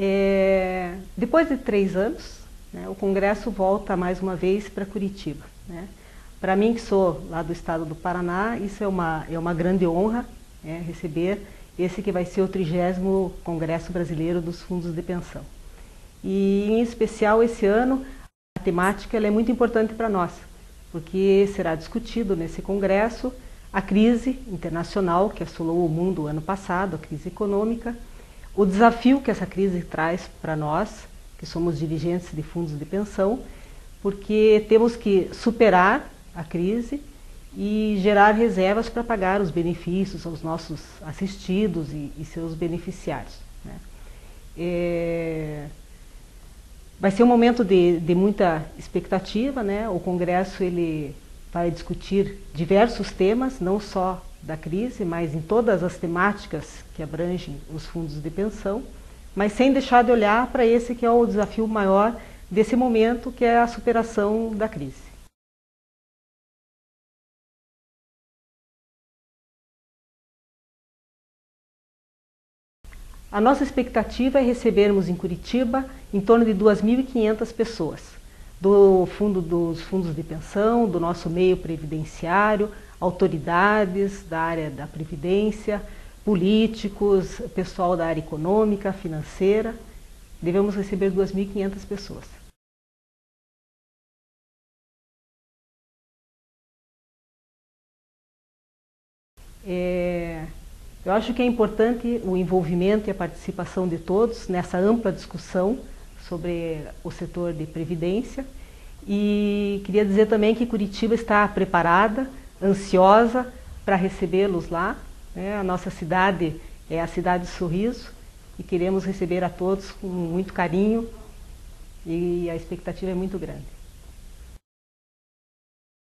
Depois de 3 anos, né, o Congresso volta mais uma vez para Curitiba, né? Para mim, que sou lá do estado do Paraná, isso é uma grande honra, né, receber esse que vai ser o 30º Congresso Brasileiro dos Fundos de Pensão. E, em especial, esse ano, a temática ela é muito importante para nós, porque será discutido nesse congresso a crise internacional que assolou o mundo ano passado, a crise econômica, o desafio que essa crise traz para nós, que somos dirigentes de fundos de pensão, porque temos que superar a crise e gerar reservas para pagar os benefícios aos nossos assistidos e seus beneficiários, né? Vai ser um momento de muita expectativa, né? O Congresso ele vai discutir diversos temas, não só da crise, mas em todas as temáticas que abrangem os fundos de pensão, mas sem deixar de olhar para esse que é o desafio maior desse momento, que é a superação da crise. A nossa expectativa é recebermos em Curitiba em torno de 2.500 pessoas, dos fundos de pensão, do nosso meio previdenciário, autoridades da área da previdência, políticos, pessoal da área econômica, financeira. Devemos receber 2.500 pessoas. Eu acho que é importante o envolvimento e a participação de todos nessa ampla discussão sobre o setor de previdência. E queria dizer também que Curitiba está preparada, ansiosa para recebê-los lá, né? A nossa cidade é a cidade de Sorriso e queremos receber a todos com muito carinho e a expectativa é muito grande.